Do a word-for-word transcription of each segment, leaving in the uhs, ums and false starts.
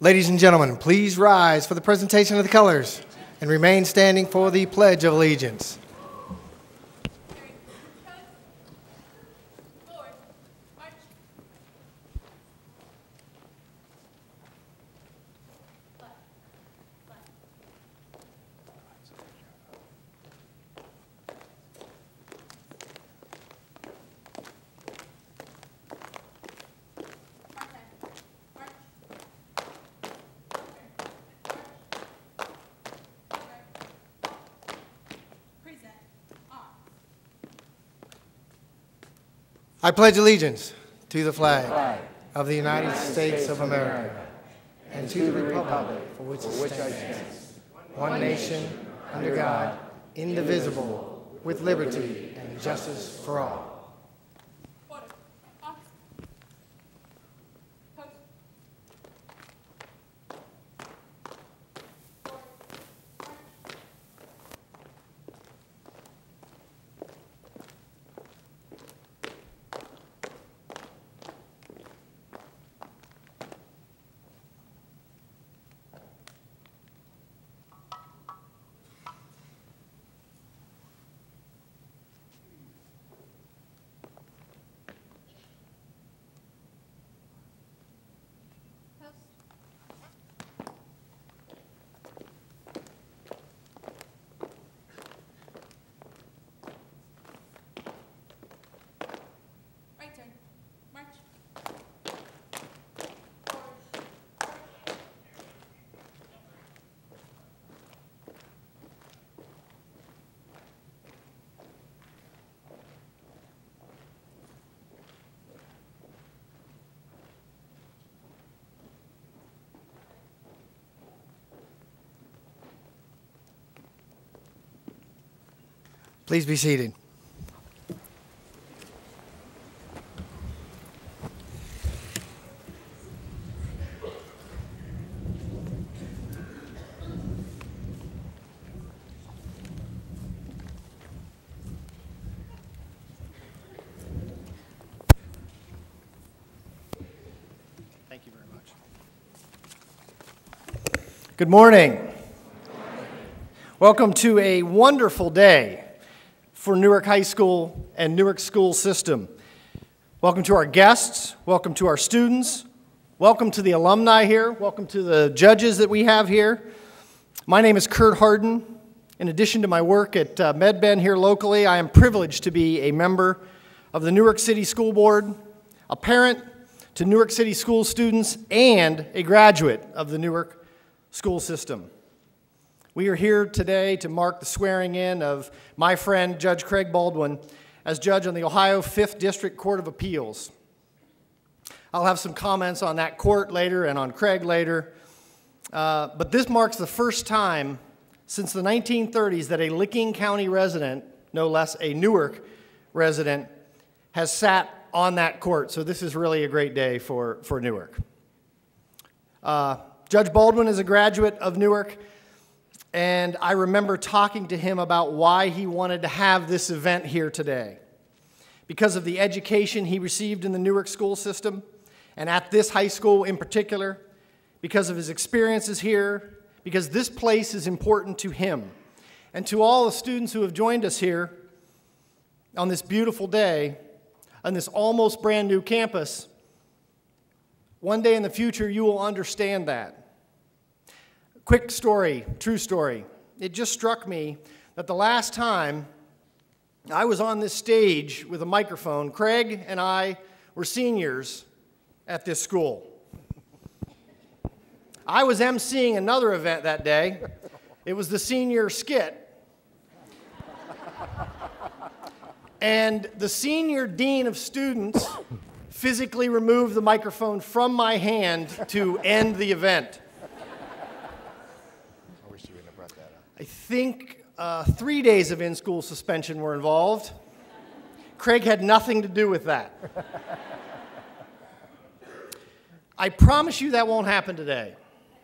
Ladies and gentlemen, please rise for the presentation of the colors and remain standing for the Pledge of Allegiance. I pledge allegiance to the flag of the United States of America and to the republic for which it stands, one nation, under God, indivisible, with liberty and justice for all. Please be seated. Thank you very much. Good morning. Welcome to a wonderful day for Newark High School and Newark school system. Welcome to our guests, welcome to our students, welcome to the alumni here, welcome to the judges that we have here. My name is Kurt Harden. In addition to my work at uh, MedBen here locally, I am privileged to be a member of the Newark City School Board, a parent to Newark City school students, and a graduate of the Newark school system. We are here today to mark the swearing in of my friend, Judge Craig Baldwin, as judge on the Ohio fifth District Court of Appeals. I'll have some comments on that court later and on Craig later, uh, but this marks the first time since the nineteen thirties that a Licking County resident, no less a Newark resident, has sat on that court, so this is really a great day for, for Newark. Uh, Judge Baldwin is a graduate of Newark, and I remember talking to him about why he wanted to have this event here today. Because of the education he received in the Newark school system, and at this high school in particular, because of his experiences here, because this place is important to him. And to all the students who have joined us here on this beautiful day, on this almost brand new campus, one day in the future you will understand that. Quick story, true story. It just struck me that the last time I was on this stage with a microphone, Craig and I were seniors at this school. I was emceeing another event that day. It was the senior skit. And the senior dean of students physically removed the microphone from my hand to end the event. I think uh, three days of in-school suspension were involved. Craig had nothing to do with that. I promise you that won't happen today.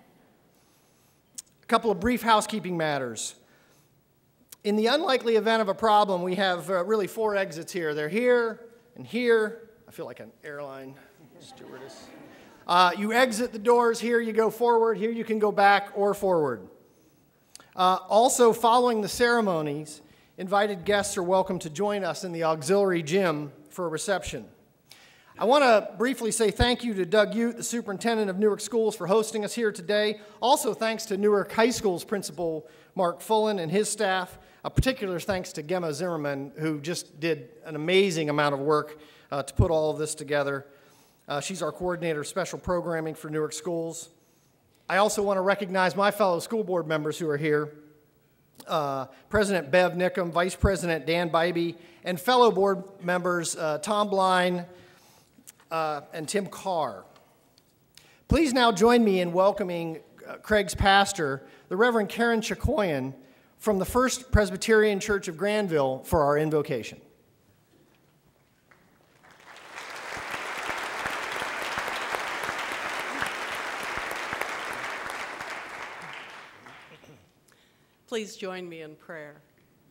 A couple of brief housekeeping matters. In the unlikely event of a problem, we have uh, really four exits here. They're here and here. I feel like an airline stewardess. Uh, you exit the doors. Here you go forward. Here you can go back or forward. Uh, also, following the ceremonies, invited guests are welcome to join us in the auxiliary gym for a reception. I want to briefly say thank you to Doug Ute, the superintendent of Newark Schools, for hosting us here today. Also, thanks to Newark High School's principal, Mark Fullen, and his staff. A particular thanks to Gemma Zimmerman, who just did an amazing amount of work uh, to put all of this together. Uh, she's our coordinator of special programming for Newark Schools. I also want to recognize my fellow school board members who are here. Uh, President Bev Nickham, Vice President Dan Bybee, and fellow board members uh, Tom Bline, Uh, and Tim Carr. Please now join me in welcoming uh, Craig's pastor, the Reverend Karen Chakoyan, from the First Presbyterian Church of Granville for our invocation. Please join me in prayer.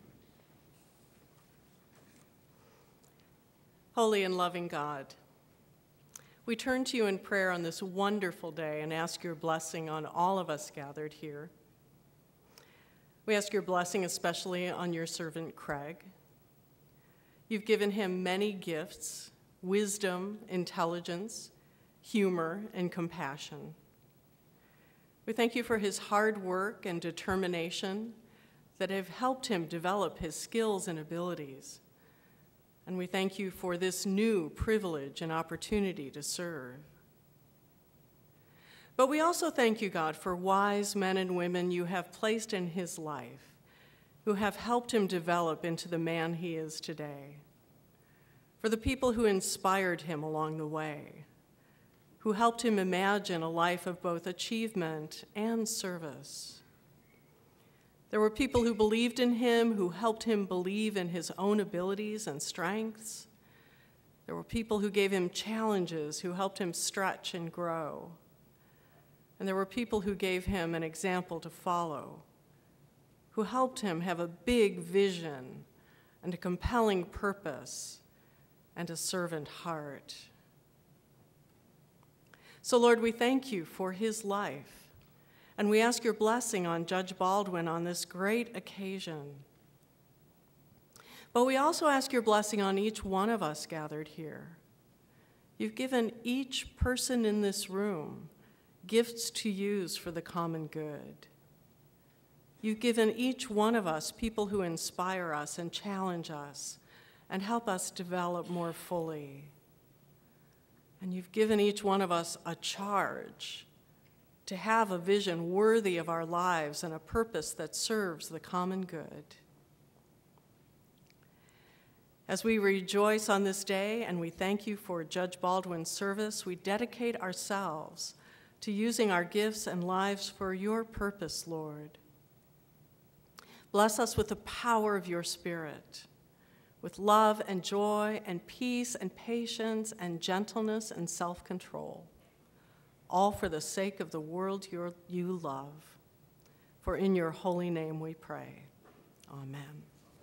Holy and loving God, we turn to you in prayer on this wonderful day and ask your blessing on all of us gathered here. We ask your blessing especially on your servant Craig. You've given him many gifts, wisdom, intelligence, humor, and compassion. We thank you for his hard work and determination that have helped him develop his skills and abilities. And we thank you for this new privilege and opportunity to serve. But we also thank you, God, for wise men and women you have placed in his life, who have helped him develop into the man he is today. For the people who inspired him along the way, who helped him imagine a life of both achievement and service. There were people who believed in him, who helped him believe in his own abilities and strengths. There were people who gave him challenges, who helped him stretch and grow. And there were people who gave him an example to follow, who helped him have a big vision and a compelling purpose and a servant heart. So, Lord, we thank you for his life. And we ask your blessing on Judge Baldwin on this great occasion. But we also ask your blessing on each one of us gathered here. You've given each person in this room gifts to use for the common good. You've given each one of us people who inspire us and challenge us and help us develop more fully. And you've given each one of us a charge to have a vision worthy of our lives and a purpose that serves the common good. As we rejoice on this day and we thank you for Judge Baldwin's service, we dedicate ourselves to using our gifts and lives for your purpose, Lord. Bless us with the power of your Spirit, with love and joy and peace and patience and gentleness and self-control, all for the sake of the world you're, you love. For in your holy name we pray. Amen.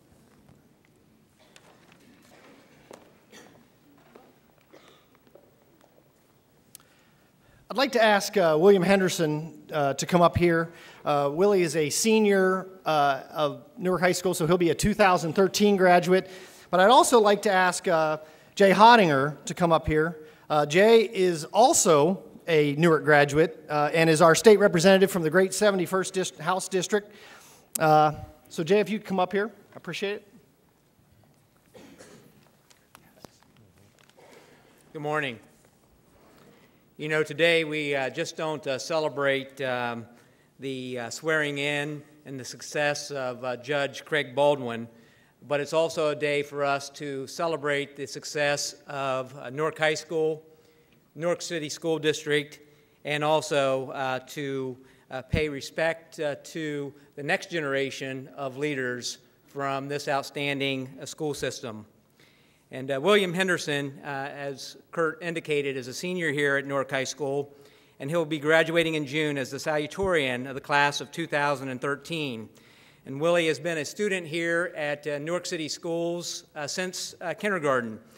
I'd like to ask uh, William Henderson uh, to come up here. Uh, Willie is a senior uh, of Newark High School, so he'll be a two thousand thirteen graduate. But I'd also like to ask uh, Jay Hottinger to come up here. Uh, Jay is also a Newark graduate uh, and is our state representative from the great seventy-first Dist- House District. Uh, so Jay, if you'd come up here, I appreciate it. Good morning. You know, today we uh, just don't uh, celebrate um, the uh, swearing in and the success of uh, Judge Craig Baldwin, but it's also a day for us to celebrate the success of uh, Newark High School, Newark City School District, and also uh, to uh, pay respect uh, to the next generation of leaders from this outstanding uh, school system. And uh, William Henderson, uh, as Kurt indicated, is a senior here at Newark High School, and he'll be graduating in June as the salutatorian of the class of two thousand thirteen. And Willie has been a student here at uh, Newark City Schools uh, since uh, kindergarten,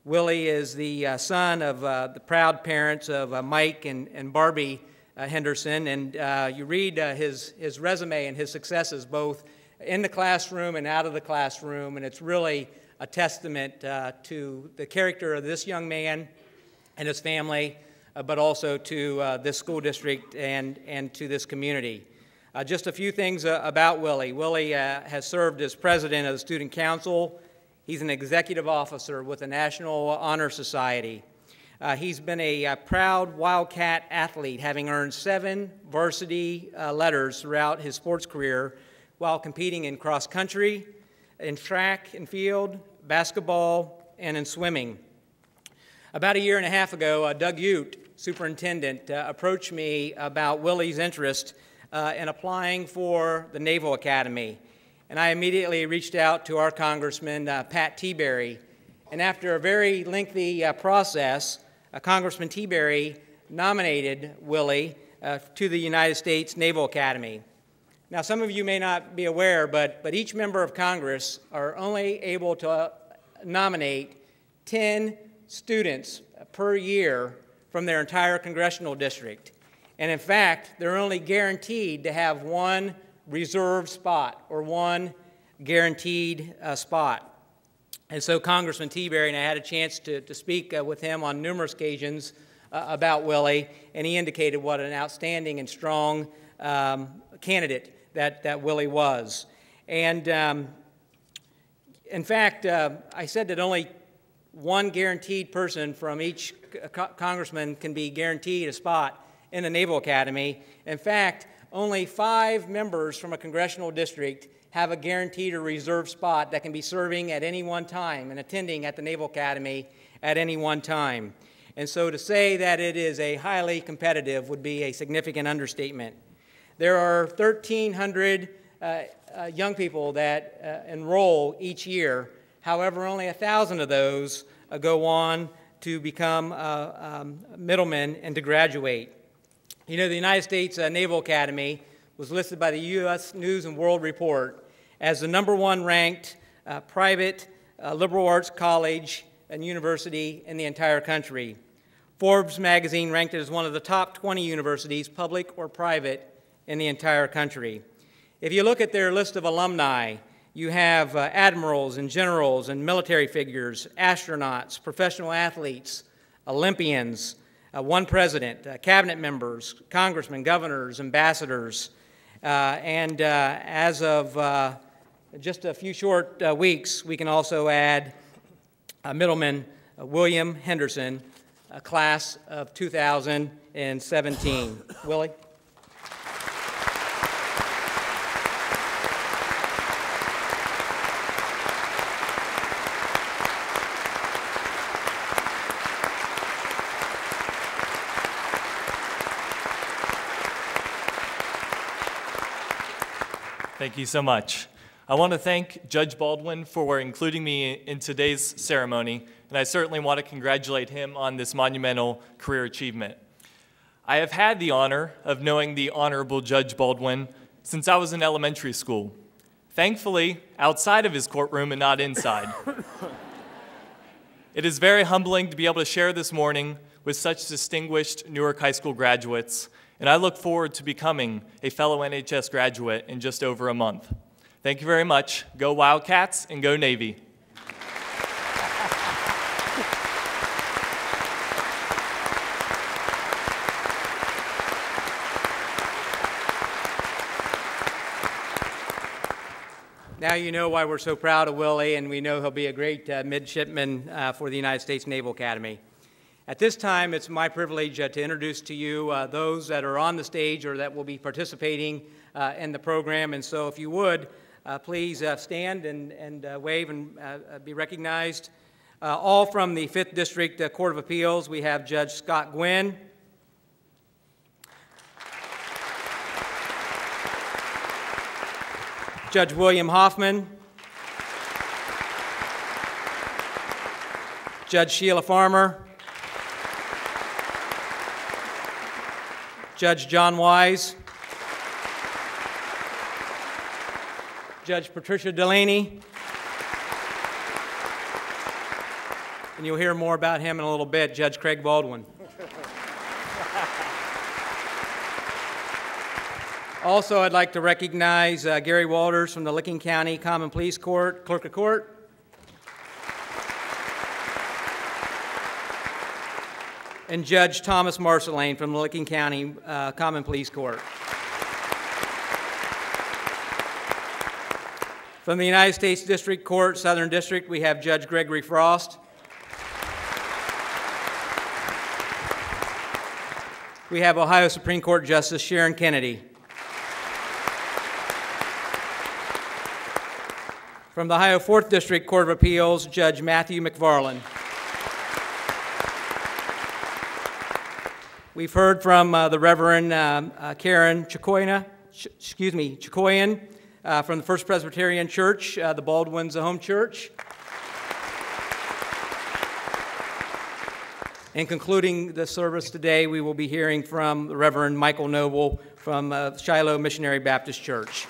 Willie is the uh, son of uh, the proud parents of uh, Mike and, and Barbie uh, Henderson, and uh, you read uh, his, his resume and his successes both in the classroom and out of the classroom, and it's really a testament uh, to the character of this young man and his family, uh, but also to uh, this school district and, and to this community. Uh, just a few things uh, about Willie. Willie uh, has served as president of the Student Council. He's an executive officer with the National Honor Society. Uh, he's been a, a proud Wildcat athlete, having earned seven varsity uh, letters throughout his sports career while competing in cross country, in track and field, basketball, and in swimming. About a year and a half ago, uh, Doug Ute, superintendent, uh, approached me about Willie's interest uh, in applying for the Naval Academy. And I immediately reached out to our Congressman, uh, Pat Tiberi. And after a very lengthy uh, process, uh, Congressman Tiberi nominated Willie uh, to the United States Naval Academy. Now, some of you may not be aware, but, but each member of Congress are only able to uh, nominate ten students per year from their entire congressional district. And in fact, they're only guaranteed to have one reserve spot or one guaranteed uh, spot. And so Congressman Tiberi and I had a chance to, to speak uh, with him on numerous occasions uh, about Willie, and he indicated what an outstanding and strong um, candidate that, that Willie was. And um, in fact, uh, I said that only one guaranteed person from each co congressman can be guaranteed a spot in the Naval Academy. In fact, only five members from a congressional district have a guaranteed or reserved spot that can be serving at any one time and attending at the Naval Academy at any one time. And so to say that it is a highly competitive would be a significant understatement. There are thirteen hundred uh, uh, young people that uh, enroll each year. However, only one thousand of those uh, go on to become uh, um, middlemen and to graduate. You know, the United States uh, Naval Academy was listed by the U S News and World Report as the number one ranked uh, private uh, liberal arts college and university in the entire country. Forbes magazine ranked it as one of the top twenty universities, public or private, in the entire country. If you look at their list of alumni, you have uh, admirals and generals and military figures, astronauts, professional athletes, Olympians, uh, one president, uh, cabinet members, congressmen, governors, ambassadors, uh, and uh, as of uh, just a few short uh, weeks, we can also add uh, middleman uh, William Henderson, a class of two thousand seventeen. Willie? Thank you so much. I want to thank Judge Baldwin for including me in today's ceremony, and I certainly want to congratulate him on this monumental career achievement. I have had the honor of knowing the Honorable Judge Baldwin since I was in elementary school. Thankfully, outside of his courtroom and not inside. It is very humbling to be able to share this morning with such distinguished Newark High School graduates, and I look forward to becoming a fellow N H S graduate in just over a month. Thank you very much. Go Wildcats and go Navy. Now you know why we're so proud of Willie, and we know he'll be a great uh, midshipman uh, for the United States Naval Academy. At this time, it's my privilege uh, to introduce to you uh, those that are on the stage or that will be participating uh, in the program. And so if you would, uh, please uh, stand and, and uh, wave and uh, be recognized. Uh, all from the fifth District uh, Court of Appeals, we have Judge Scott Gwynn. Judge William Hoffman. Judge Sheila Farmer. Judge John Wise, Judge Patricia Delaney, and you'll hear more about him in a little bit, Judge Craig Baldwin. Also, I'd like to recognize uh, Gary Walters from the Licking County Common Pleas Court, Clerk of Court. And Judge Thomas Marcelane from the Licking County uh, Common Pleas Court. From the United States District Court, Southern District, we have Judge Gregory Frost. We have Ohio Supreme Court Justice Sharon Kennedy. From the Ohio Fourth District Court of Appeals, Judge Matthew McFarland. We've heard from uh, the Reverend um, uh, Karen Chicoina, ch excuse me, Chicoyan uh, from the First Presbyterian Church, uh, the Baldwin's home church. In concluding the service today, we will be hearing from the Reverend Michael Noble from uh, Shiloh Missionary Baptist Church.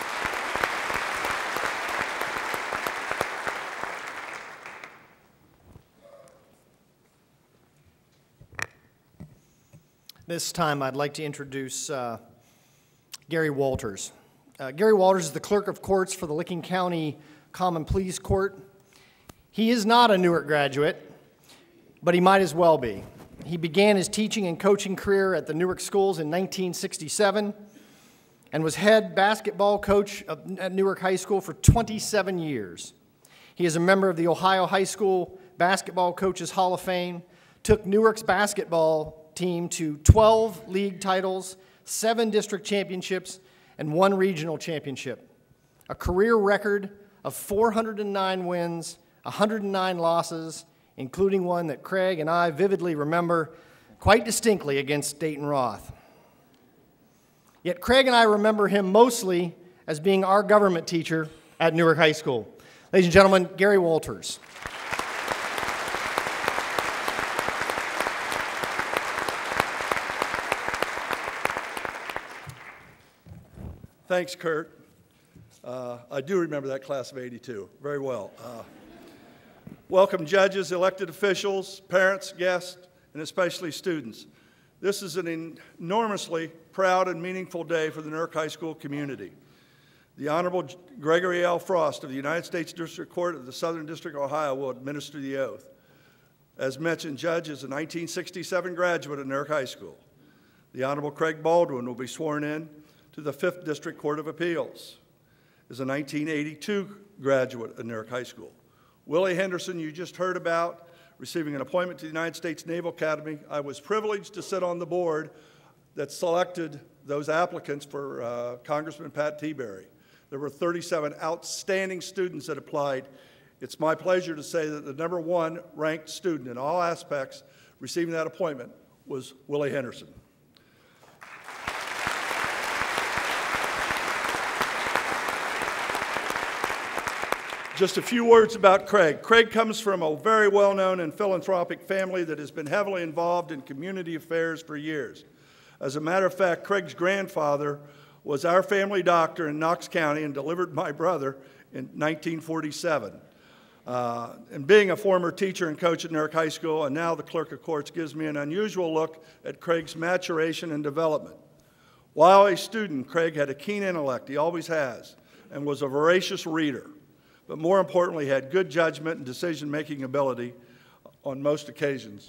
This time I'd like to introduce uh, Gary Walters. Uh, Gary Walters is the Clerk of Courts for the Licking County Common Pleas Court. He is not a Newark graduate, but he might as well be. He began his teaching and coaching career at the Newark schools in nineteen sixty-seven and was head basketball coach at Newark High School for twenty-seven years. He is a member of the Ohio High School Basketball Coaches Hall of Fame, took Newark's basketball team to twelve league titles, seven district championships, and one regional championship. A career record of four hundred nine wins, one hundred nine losses, including one that Craig and I vividly remember quite distinctly against Dayton Roth. Yet Craig and I remember him mostly as being our government teacher at Newark High School. Ladies and gentlemen, Gary Walters. Thanks, Kurt. Uh, I do remember that class of eighty-two very well. Uh, welcome judges, elected officials, parents, guests, and especially students. This is an enormously proud and meaningful day for the Newark High School community. The Honorable Gregory L. Frost of the United States District Court of the Southern District of Ohio will administer the oath. As mentioned, Judge is a nineteen sixty-seven graduate of Newark High School. The Honorable Craig Baldwin will be sworn in to the Fifth District Court of Appeals. Is a nineteen eighty-two graduate of Newark High School. Willie Henderson, you just heard about, receiving an appointment to the United States Naval Academy. I was privileged to sit on the board that selected those applicants for uh, Congressman Pat Tiberi. There were thirty-seven outstanding students that applied. It's my pleasure to say that the number one ranked student in all aspects receiving that appointment was Willie Henderson. Just a few words about Craig. Craig comes from a very well-known and philanthropic family that has been heavily involved in community affairs for years. As a matter of fact, Craig's grandfather was our family doctor in Knox County and delivered my brother in nineteen forty-seven. Uh, and being a former teacher and coach at Newark High School and now the Clerk of Courts gives me an unusual look at Craig's maturation and development. While a student, Craig had a keen intellect, he always has, and was a voracious reader. But more importantly, had good judgment and decision-making ability on most occasions.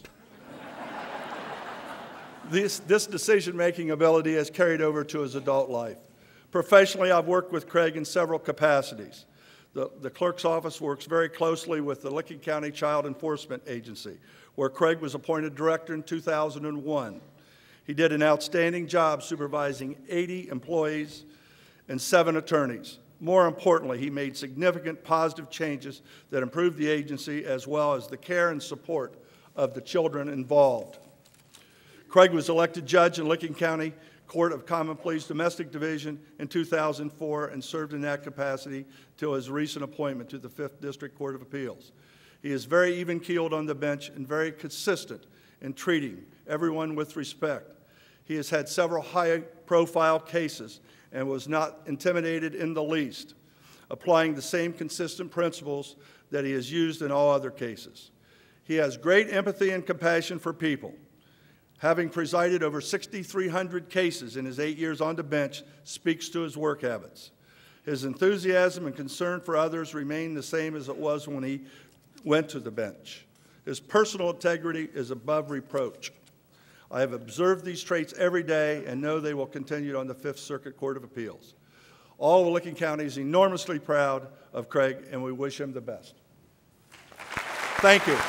this this decision-making ability has carried over to his adult life. Professionally, I've worked with Craig in several capacities. The, the clerk's office works very closely with the Licking County Child Enforcement Agency, where Craig was appointed director in two thousand one. He did an outstanding job supervising eighty employees and seven attorneys. More importantly, he made significant positive changes that improved the agency as well as the care and support of the children involved. Craig was elected judge in Licking County Court of Common Pleas Domestic Division in two thousand four and served in that capacity till his recent appointment to the Fifth District Court of Appeals. He is very even-keeled on the bench and very consistent in treating everyone with respect. He has had several high-profile cases and was not intimidated in the least, applying the same consistent principles that he has used in all other cases. He has great empathy and compassion for people. Having presided over six thousand three hundred cases in his eight years on the bench speaks to his work habits. His enthusiasm and concern for others remain the same as it was when he went to the bench. His personal integrity is above reproach. I have observed these traits every day and know they will continue on the Fifth Circuit Court of Appeals. All of Licking County is enormously proud of Craig, and we wish him the best. Thank you.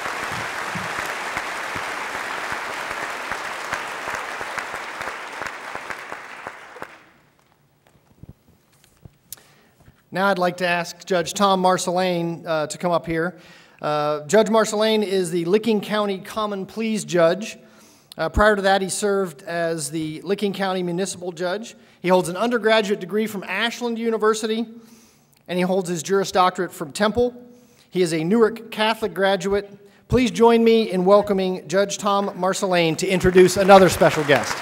Now I'd like to ask Judge Tom Marcelane uh, to come up here. Uh, Judge Marcelane is the Licking County Common Pleas Judge. Uh, prior to that, he served as the Licking County Municipal Judge. He holds an undergraduate degree from Ashland University, and he holds his Juris Doctorate from Temple. He is a Newark Catholic graduate. Please join me in welcoming Judge Tom Marcelane to introduce another special guest.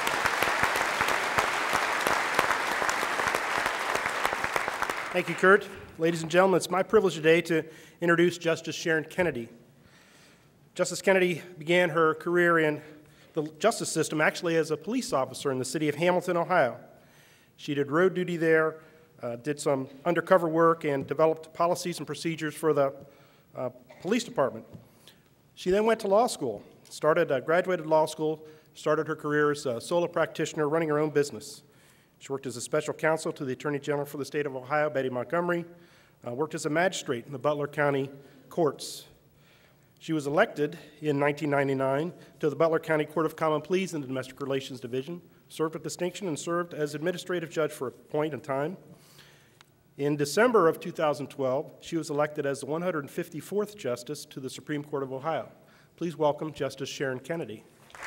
Thank you, Kurt. Ladies and gentlemen, it's my privilege today to introduce Justice Sharon Kennedy. Justice Kennedy began her career in the justice system actually as a police officer in the city of Hamilton, Ohio. She did road duty there, uh, did some undercover work, and developed policies and procedures for the uh, police department. She then went to law school, started, uh, graduated law school, started her career as a solo practitioner running her own business. She worked as a special counsel to the Attorney General for the state of Ohio, Betty Montgomery, uh, worked as a magistrate in the Butler County courts. She was elected in nineteen ninety-nine to the Butler County Court of Common Pleas in the Domestic Relations Division, served with distinction, and served as administrative judge for a point in time. In December of two thousand twelve, she was elected as the one hundred fifty-fourth Justice to the Supreme Court of Ohio. Please welcome Justice Sharon Kennedy.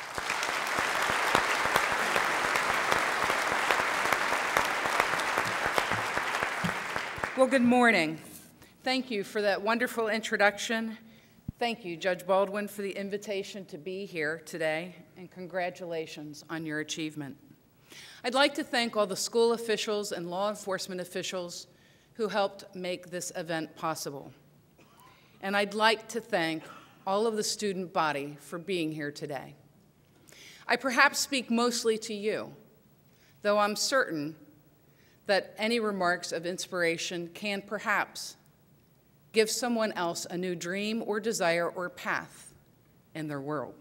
Well, good morning. Thank you for that wonderful introduction. Thank you, Judge Baldwin, for the invitation to be here today, and congratulations on your achievement. I'd like to thank all the school officials and law enforcement officials who helped make this event possible. And I'd like to thank all of the student body for being here today. I perhaps speak mostly to you, though I'm certain that any remarks of inspiration can perhaps give someone else a new dream or desire or path in their world.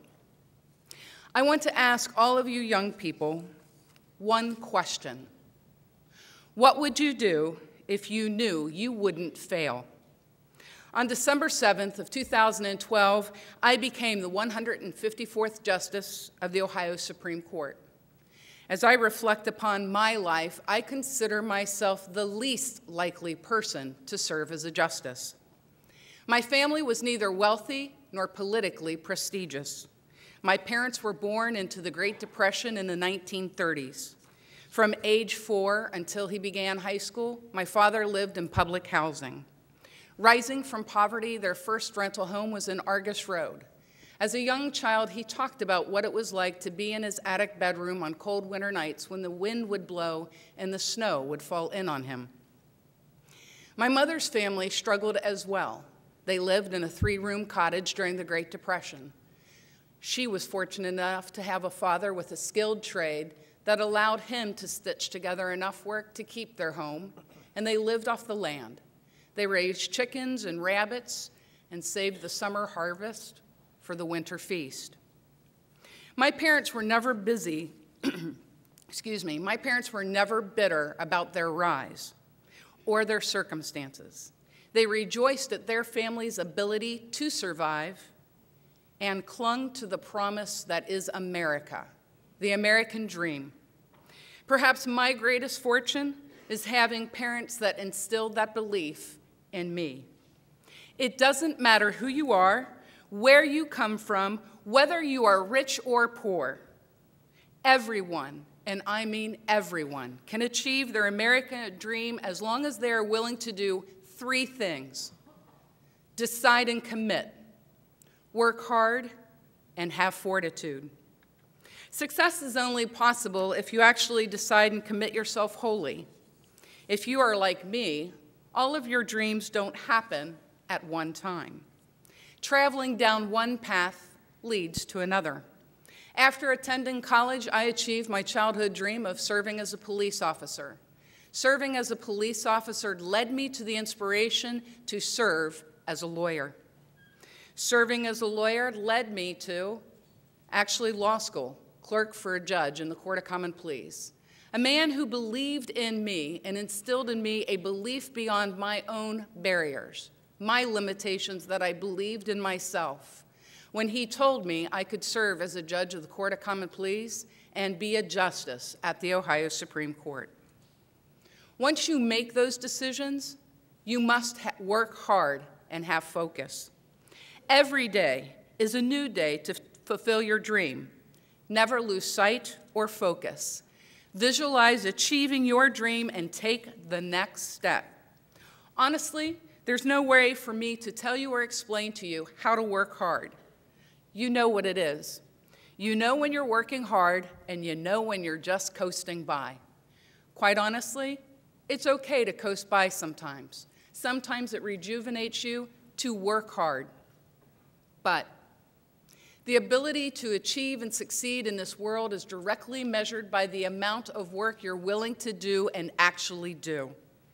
I want to ask all of you young people one question. What would you do if you knew you wouldn't fail? On December seventh of two thousand twelve, I became the one hundred fifty-fourth Justice of the Ohio Supreme Court. As I reflect upon my life, I consider myself the least likely person to serve as a justice. My family was neither wealthy nor politically prestigious. My parents were born into the Great Depression in the nineteen thirties. From age four until he began high school, my father lived in public housing. Rising from poverty, their first rental home was in Argus Road. As a young child, he talked about what it was like to be in his attic bedroom on cold winter nights when the wind would blow and the snow would fall in on him. My mother's family struggled as well. They lived in a three-room cottage during the Great Depression. She was fortunate enough to have a father with a skilled trade that allowed him to stitch together enough work to keep their home, and they lived off the land. They raised chickens and rabbits and saved the summer harvest for the winter feast. My parents were never busy, excuse me, my parents were never bitter about their rise or their circumstances. They rejoiced at their family's ability to survive and clung to the promise that is America, the American dream. Perhaps my greatest fortune is having parents that instilled that belief in me. It doesn't matter who you are, where you come from, whether you are rich or poor. Everyone, and I mean everyone, can achieve their American dream as long as they are willing to do three things: decide and commit, work hard, and have fortitude. Success is only possible if you actually decide and commit yourself wholly. If you are like me, all of your dreams don't happen at one time. Traveling down one path leads to another. After attending college, I achieved my childhood dream of serving as a police officer. Serving as a police officer led me to the inspiration to serve as a lawyer. Serving as a lawyer led me to, actually, law school, clerk for a judge in the Court of Common Pleas. A man who believed in me and instilled in me a belief beyond my own barriers, my limitations that I believed in myself, when he told me I could serve as a judge of the Court of Common Pleas and be a justice at the Ohio Supreme Court. Once you make those decisions, you must work hard and have focus. Every day is a new day to fulfill your dream. Never lose sight or focus. Visualize achieving your dream and take the next step. Honestly, there's no way for me to tell you or explain to you how to work hard. You know what it is. You know when you're working hard, and you know when you're just coasting by. Quite honestly, it's okay to coast by sometimes. Sometimes it rejuvenates you to work hard. But the ability to achieve and succeed in this world is directly measured by the amount of work you're willing to do and actually do.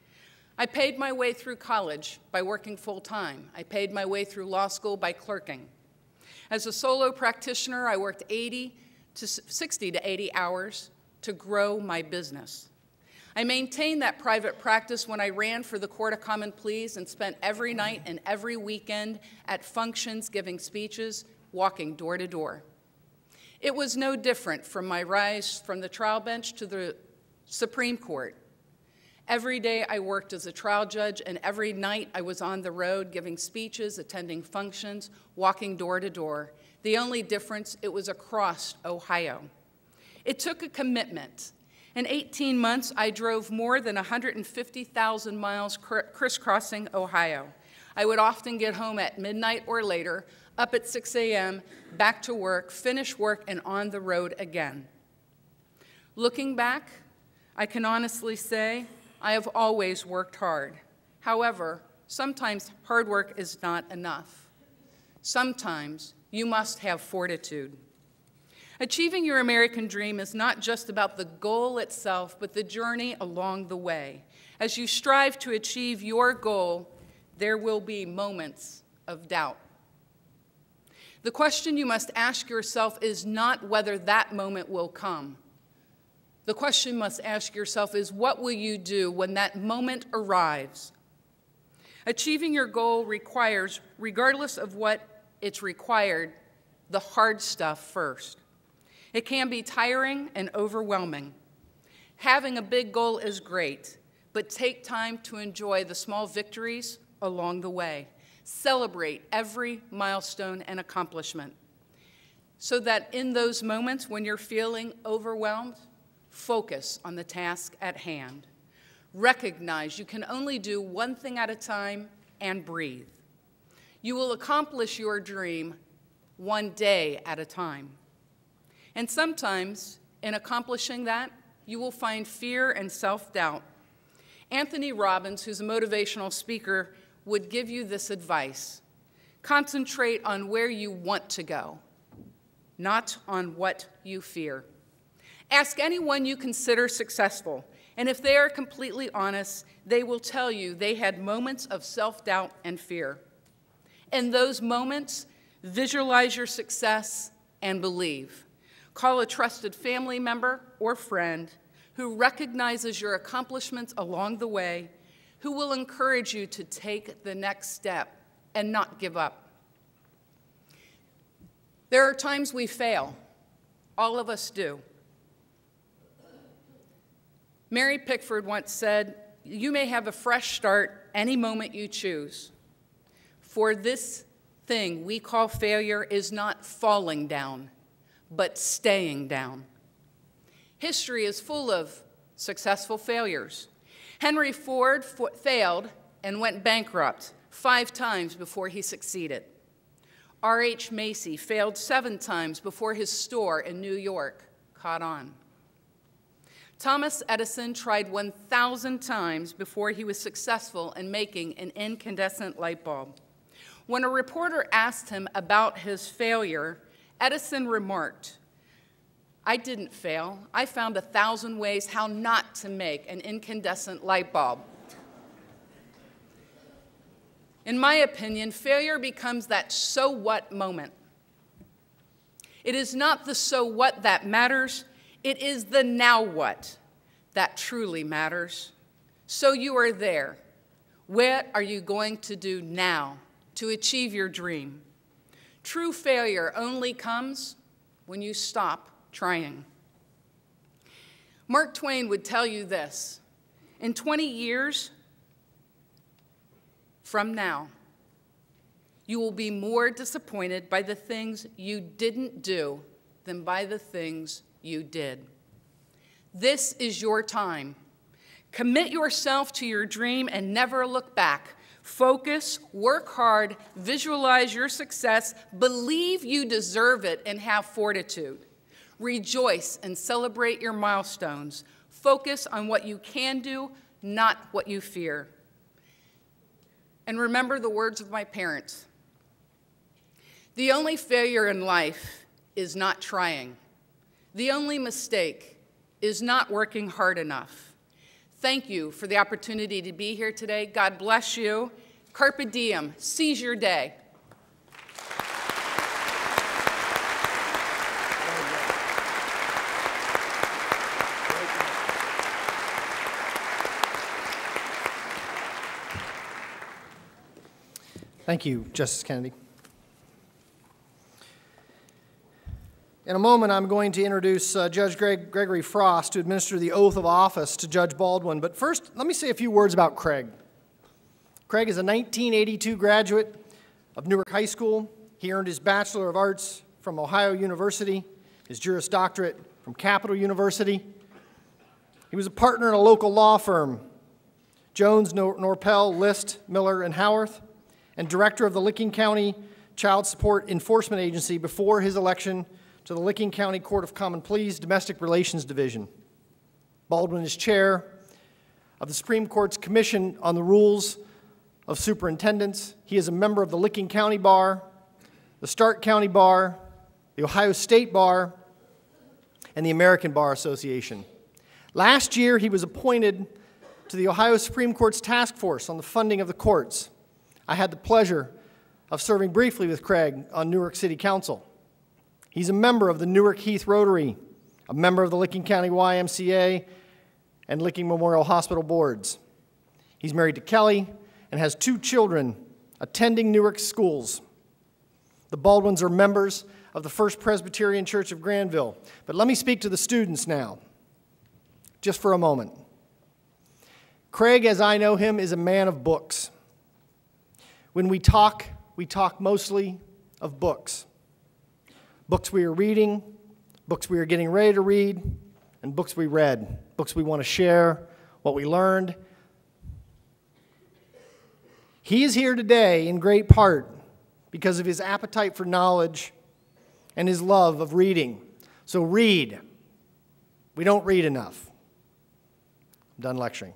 I paid my way through college by working full-time. I paid my way through law school by clerking. As a solo practitioner, I worked eighty to sixty to eighty hours to grow my business. I maintained that private practice when I ran for the Court of Common Pleas and spent every night and every weekend at functions, giving speeches, walking door to door. It was no different from my rise from the trial bench to the Supreme Court. Every day I worked as a trial judge, and every night I was on the road giving speeches, attending functions, walking door to door. The only difference, it was across Ohio. It took a commitment. In eighteen months, I drove more than one hundred fifty thousand miles crisscrossing Ohio. I would often get home at midnight or later, up at six A M, back to work, finish work, and on the road again. Looking back, I can honestly say I have always worked hard. However, sometimes hard work is not enough. Sometimes you must have fortitude. Achieving your American dream is not just about the goal itself, but the journey along the way. As you strive to achieve your goal, there will be moments of doubt. The question you must ask yourself is not whether that moment will come. The question you must ask yourself is, what will you do when that moment arrives? Achieving your goal requires, regardless of what it's required, the hard stuff first. It can be tiring and overwhelming. Having a big goal is great, but take time to enjoy the small victories along the way. Celebrate every milestone and accomplishment so that in those moments when you're feeling overwhelmed, focus on the task at hand. Recognize you can only do one thing at a time and breathe. You will accomplish your dream one day at a time. And sometimes, in accomplishing that, you will find fear and self-doubt. Anthony Robbins, who's a motivational speaker, would give you this advice. Concentrate on where you want to go, not on what you fear. Ask anyone you consider successful, and if they are completely honest, they will tell you they had moments of self-doubt and fear. In those moments, visualize your success and believe. Call a trusted family member or friend who recognizes your accomplishments along the way, who will encourage you to take the next step and not give up. There are times we fail. All of us do. Mary Pickford once said, "You may have a fresh start any moment you choose. For this thing we call failure is not falling down, but staying down." History is full of successful failures. Henry Ford failed and went bankrupt five times before he succeeded. R H Macy failed seven times before his store in New York caught on. Thomas Edison tried one thousand times before he was successful in making an incandescent light bulb. When a reporter asked him about his failure, Edison remarked, "I didn't fail. I found a thousand ways how not to make an incandescent light bulb." In my opinion, failure becomes that so what moment. It is not the so what that matters, it is the now what that truly matters. So you are there. What are you going to do now to achieve your dream? True failure only comes when you stop trying. Mark Twain would tell you this: in twenty years from now, you will be more disappointed by the things you didn't do than by the things you did. This is your time. Commit yourself to your dream and never look back. Focus, work hard, visualize your success, believe you deserve it, and have fortitude. Rejoice and celebrate your milestones. Focus on what you can do, not what you fear. And remember the words of my parents. The only failure in life is not trying. The only mistake is not working hard enough. Thank you for the opportunity to be here today. God bless you. Carpe diem. Seize your day. Thank you, Justice Kennedy. In a moment, I'm going to introduce uh, Judge Greg, Gregory Frost to administer the oath of office to Judge Baldwin. But first, let me say a few words about Craig. Craig is a nineteen eighty-two graduate of Newark High School. He earned his Bachelor of Arts from Ohio University, his Juris Doctorate from Capital University. He was a partner in a local law firm, Jones, Nor Norpel, List, Miller, and Howarth, and director of the Licking County Child Support Enforcement Agency before his election to the Licking County Court of Common Pleas Domestic Relations Division. Baldwin is chair of the Supreme Court's Commission on the Rules of Superintendents. He is a member of the Licking County Bar, the Stark County Bar, the Ohio State Bar, and the American Bar Association. Last year, he was appointed to the Ohio Supreme Court's task force on the funding of the courts. I had the pleasure of serving briefly with Craig on Newark City Council. He's a member of the Newark Heath Rotary, a member of the Licking County Y M C A and Licking Memorial Hospital boards. He's married to Kelly and has two children attending Newark schools. The Baldwins are members of the First Presbyterian Church of Granville. But let me speak to the students now, just for a moment. Craig, as I know him, is a man of books. When we talk, we talk mostly of books. Books we are reading, books we are getting ready to read, and books we read, books we want to share, what we learned. He is here today in great part because of his appetite for knowledge and his love of reading. So read. We don't read enough. I'm done lecturing.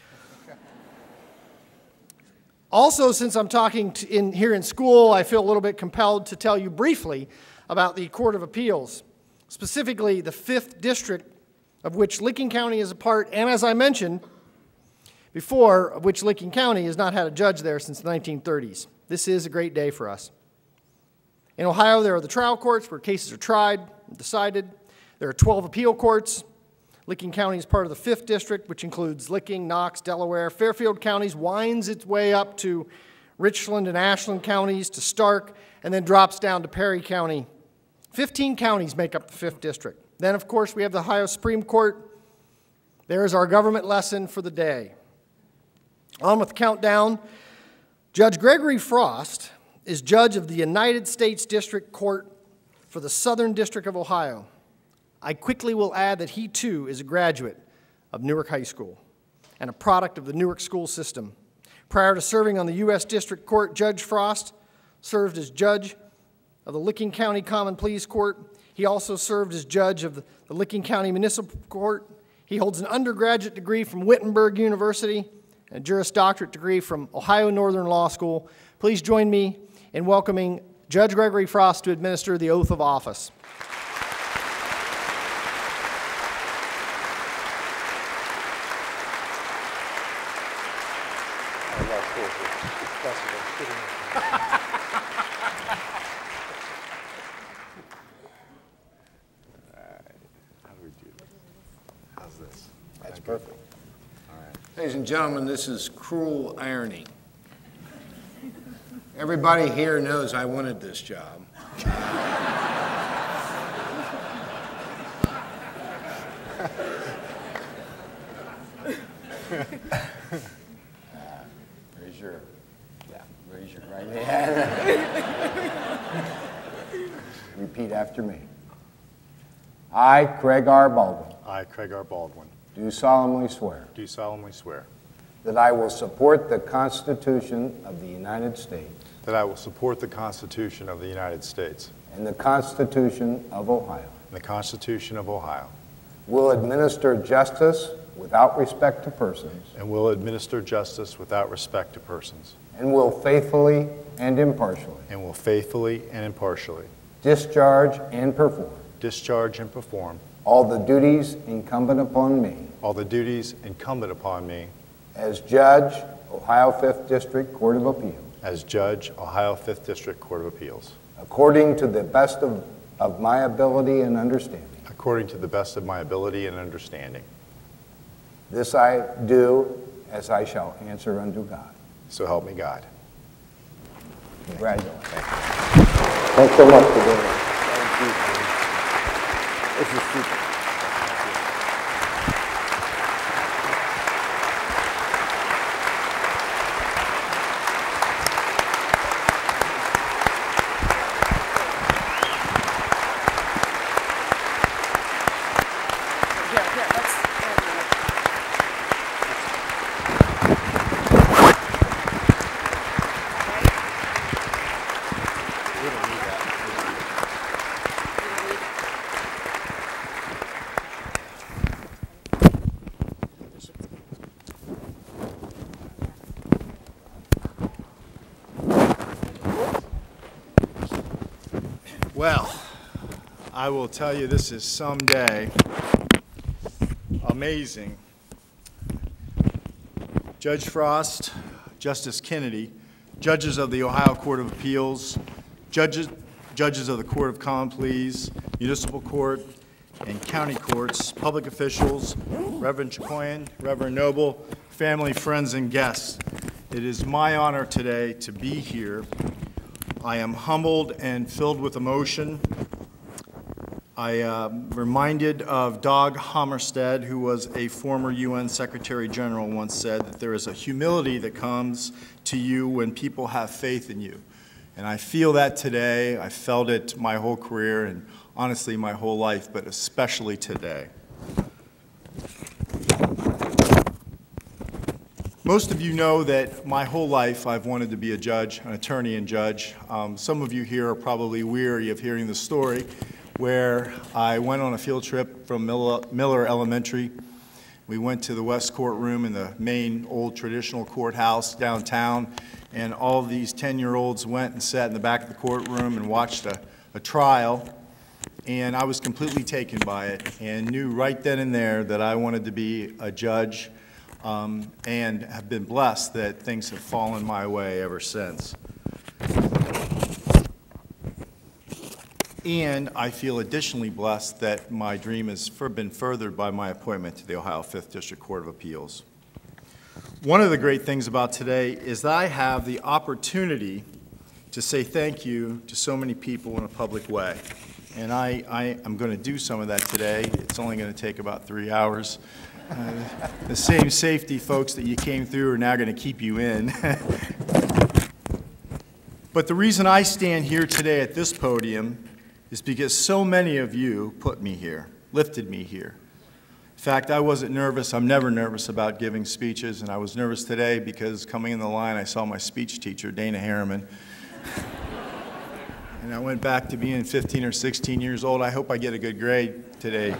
Also, since I'm talking to in, here in school, I feel a little bit compelled to tell you briefly about the Court of Appeals, specifically the fifth District, of which Licking County is a part, and as I mentioned before, of which Licking County has not had a judge there since the nineteen thirties. This is a great day for us. In Ohio, there are the trial courts where cases are tried and decided. There are twelve appeal courts. Licking County is part of the fifth District, which includes Licking, Knox, Delaware. Fairfield counties winds its way up to Richland and Ashland counties, to Stark, and then drops down to Perry County. Fifteen counties make up the fifth District. Then, of course, we have the Ohio Supreme Court. There is our government lesson for the day. On with the countdown. Judge Gregory Frost is judge of the United States District Court for the Southern District of Ohio. I quickly will add that he, too, is a graduate of Newark High School and a product of the Newark school system. Prior to serving on the U S District Court, Judge Frost served as judge of the Licking County Common Pleas Court. He also served as judge of the, the Licking County Municipal Court. He holds an undergraduate degree from Wittenberg University and a Juris Doctorate degree from Ohio Northern Law School. Please join me in welcoming Judge Gregory Frost to administer the oath of office. That's perfect. All right. Ladies and gentlemen, this is cruel irony. Everybody here knows I wanted this job. Raise your, yeah, raise your right hand. Repeat after me. I, Craig R. Baldwin, I, Craig R. Baldwin, do solemnly swear do solemnly swear that I will support the Constitution of the United States that I will support the Constitution of the United States and the Constitution of Ohio, and the Constitution of Ohio, will administer justice without respect to persons, and will administer justice without respect to persons, and will faithfully and impartially and will faithfully and impartially discharge and perform discharge and perform all the duties incumbent upon me all the duties incumbent upon me as Judge, Ohio fifth District Court of Appeals, as Judge, Ohio fifth District Court of Appeals, according to the best of, of my ability and understanding. according to the best of my ability and understanding. This I do as I shall answer unto God. So help me God. Congratulations. Thanks so much for doing it. Thank you. This is super. Well, I will tell you, this is someday amazing. Judge Frost, Justice Kennedy, judges of the Ohio Court of Appeals, judges, judges of the Court of Common Pleas, Municipal Court, and county courts, public officials, Reverend Chacoyan, Reverend Noble, family, friends, and guests. It is my honor today to be here. I am humbled and filled with emotion. I am reminded of Dag Hammarskjöld, who was a former U N Secretary General, once said that there is a humility that comes to you when people have faith in you. And I feel that today. I felt it my whole career and honestly my whole life, but especially today. Most of you know that my whole life I've wanted to be a judge, an attorney and judge. Um, some of you here are probably weary of hearing the story where I went on a field trip from Miller, Miller Elementary. We went to the West Courtroom in the main old traditional courthouse downtown, and all these ten-year-olds went and sat in the back of the courtroom and watched a, a trial, and I was completely taken by it and knew right then and there that I wanted to be a judge. Um, and have been blessed that things have fallen my way ever since. And I feel additionally blessed that my dream has been furthered by my appointment to the Ohio fifth District Court of Appeals. One of the great things about today is that I have the opportunity to say thank you to so many people in a public way. And I, I am going to do some of that today. It's only going to take about three hours. Uh, the same safety folks that you came through are now going to keep you in. But the reason I stand here today at this podium is because so many of you put me here, lifted me here. In fact, I wasn't nervous. I'm never nervous about giving speeches, and I was nervous today because coming in the line, I saw my speech teacher, Dana Harriman. And I went back to being fifteen or sixteen years old. I hope I get a good grade today.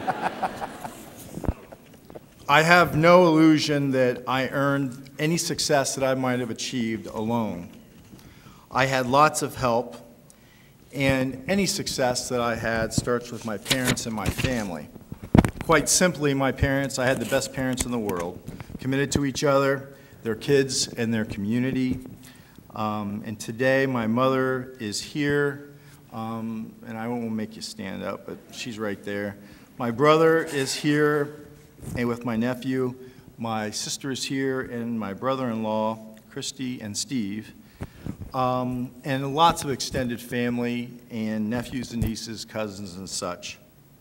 I have no illusion that I earned any success that I might have achieved alone. I had lots of help, and any success that I had starts with my parents and my family. Quite simply, my parents, I had the best parents in the world, committed to each other, their kids, and their community. Um, and today, my mother is here, um, and I won't make you stand up, but she's right there. My brother is here, and with my nephew. My sister is here, and my brother-in-law, Christy and Steve. Um, and lots of extended family, and nephews and nieces, cousins, and such.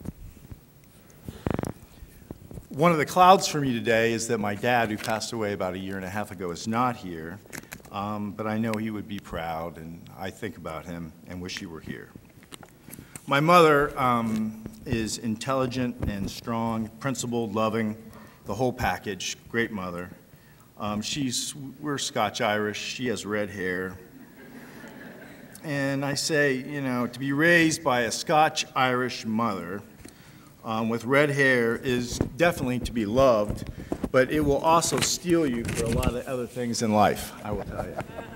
One of the clouds for me today is that my dad, who passed away about a year and a half ago, is not here. Um, but I know he would be proud, and I think about him and wish he were here. My mother um, is intelligent and strong, principled, loving, the whole package, great mother. Um, she's, we're Scotch-Irish, she has red hair. And I say, you know, to be raised by a Scotch-Irish mother um, with red hair is definitely to be loved, but it will also steal you for a lot of other things in life, I will tell you.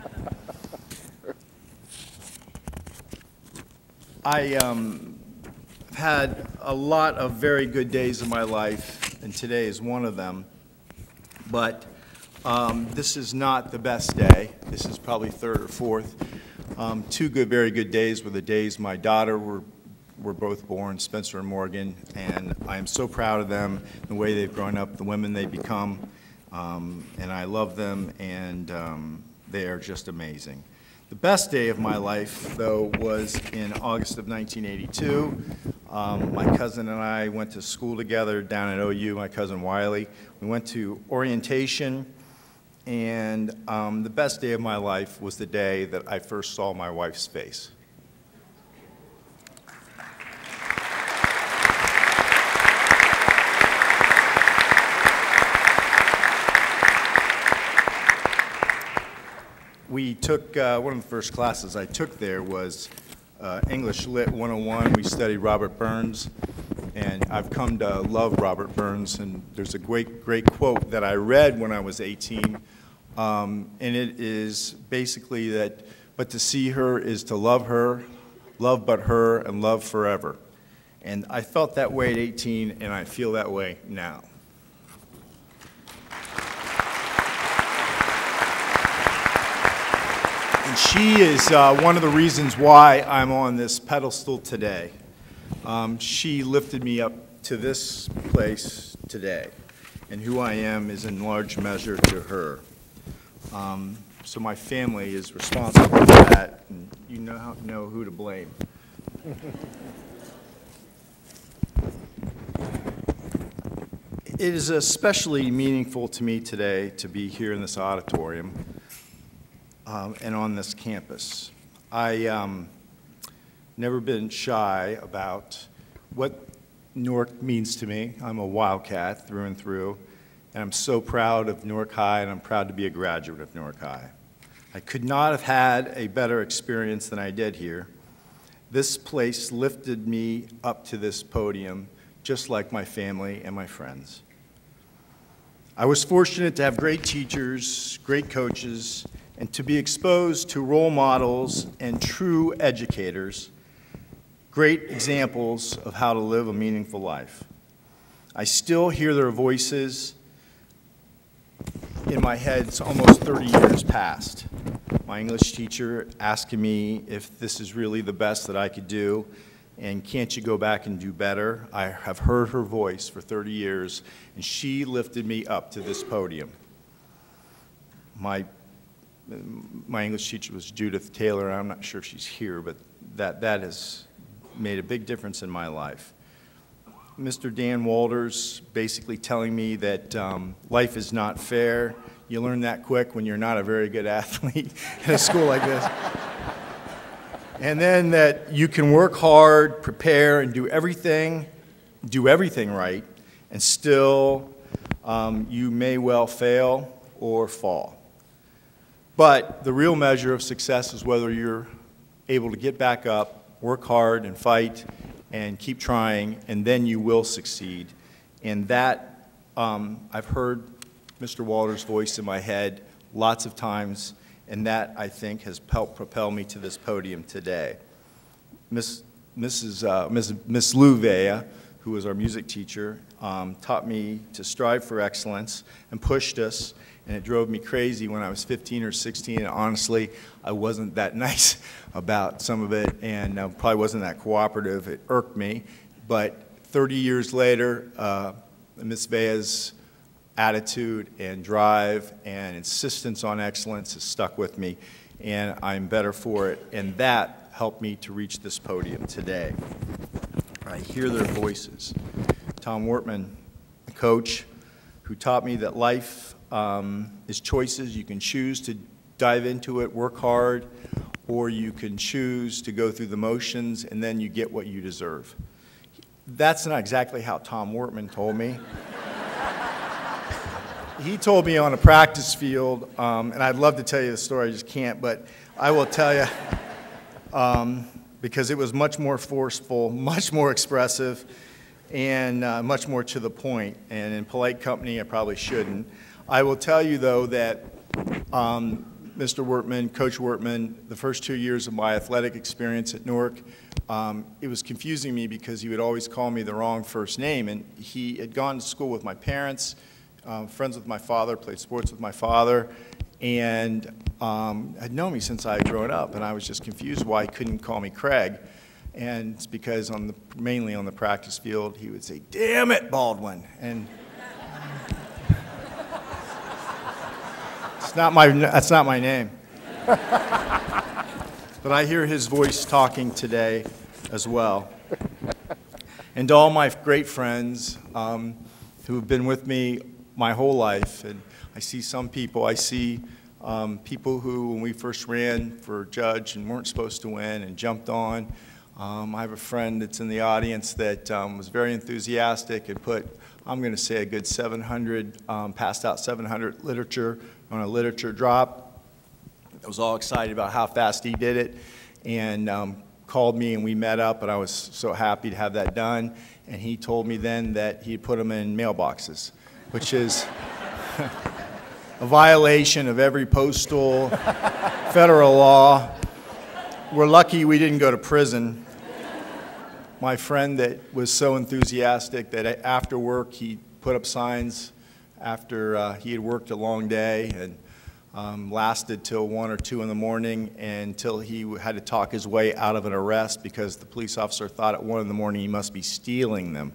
I um, had a lot of very good days in my life, and today is one of them. But um, this is not the best day. This is probably third or fourth. Um, two good, very good days were the days my daughter were, were both born, Spencer and Morgan, and I am so proud of them, the way they've grown up, the women they've become, um, and I love them, and um, they are just amazing. The best day of my life, though, was in August of nineteen eighty-two. Um, my cousin and I went to school together down at O U, my cousin Wiley. We went to orientation, and um, the best day of my life was the day that I first saw my wife's face. We took, uh, one of the first classes I took there was uh, English Lit one oh one. We studied Robert Burns, and I've come to love Robert Burns, and there's a great, great quote that I read when I was eighteen, um, and it is basically that, but to see her is to love her, love but her, and love forever. And I felt that way at eighteen, and I feel that way now. And she is uh, one of the reasons why I'm on this pedestal today. Um, she lifted me up to this place today, and who I am is in large measure to her. Um, so my family is responsible for that, and you know, know who to blame. It is especially meaningful to me today to be here in this auditorium. Um, and on this campus. I um, never been shy about what Newark means to me. I'm a Wildcat through and through, and I'm so proud of Newark High, and I'm proud to be a graduate of Newark High. I could not have had a better experience than I did here. This place lifted me up to this podium, just like my family and my friends. I was fortunate to have great teachers, great coaches, and to be exposed to role models and true educators, great examples of how to live a meaningful life. I still hear their voices in my head. It's almost thirty years past. My English teacher asking me if this is really the best that I could do, and can't you go back and do better? I have heard her voice for thirty years, and she lifted me up to this podium. My My English teacher was Judith Taylor. I'm not sure if she's here, but that, that has made a big difference in my life. Mister Dan Walters basically telling me that um, life is not fair. You learn that quick when you're not a very good athlete in a school like this. And then that you can work hard, prepare, and do everything, do everything right, and still um, you may well fail or fall. But the real measure of success is whether you're able to get back up, work hard and fight, and keep trying, and then you will succeed. And that, um, I've heard Mister Walters' voice in my head lots of times, and that, I think, has helped propel me to this podium today. Miss Missus Uh, Miss Miss Lou Vea, who was our music teacher, um, taught me to strive for excellence and pushed us, and it drove me crazy when I was fifteen or sixteen, and honestly, I wasn't that nice about some of it, and uh, probably wasn't that cooperative. It irked me, but thirty years later, uh, Miss Vea's attitude and drive and insistence on excellence has stuck with me, and I'm better for it, and that helped me to reach this podium today. I hear their voices. Tom Wortman, the coach, who taught me that life um, is choices. You can choose to dive into it, work hard, or you can choose to go through the motions and then you get what you deserve. That's not exactly how Tom Wortman told me. He told me on a practice field, um, and I'd love to tell you the story, I just can't, but I will tell you, um, because it was much more forceful, much more expressive, and uh, much more to the point. And in polite company, I probably shouldn't. I will tell you, though, that um, Mister Wortman, Coach Wortman, the first two years of my athletic experience at Newark, um, it was confusing me because he would always call me the wrong first name. And he had gone to school with my parents, um, friends with my father, played sports with my father, and um, had known me since I had grown up. And I was just confused why he couldn't call me Craig. And it's because on the, mainly on the practice field, he would say, "Damn it, Baldwin." And it's not my, that's not my name. But I hear his voice talking today as well. And to all my great friends um, who have been with me my whole life, and I see some people, I see um, people who, when we first ran for judge and weren't supposed to win and jumped on. Um, I have a friend that's in the audience that um, was very enthusiastic and put, I'm going to say, a good seven hundred, um, passed out seven hundred literature on a literature drop. I was all excited about how fast he did it, and um, called me and we met up, and I was so happy to have that done. And he told me then that he'd put them in mailboxes, which is a violation of every postal federal law. We're lucky we didn't go to prison. My friend that was so enthusiastic that after work he put up signs after uh, he had worked a long day and um, lasted till one or two in the morning until he had to talk his way out of an arrest because the police officer thought at one in the morning he must be stealing them.